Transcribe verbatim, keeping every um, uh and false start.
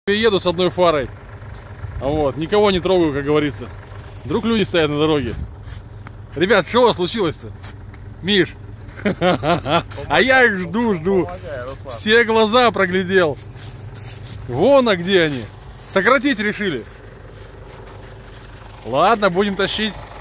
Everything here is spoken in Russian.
еду с одной фарой. Вот, никого не трогаю, как говорится. Вдруг люди стоят на дороге. Ребят, что у вас случилось-то? Миш? А я их жду, жду. Все глаза проглядел. Вон, а где они? Сократить решили. Ладно, будем тащить.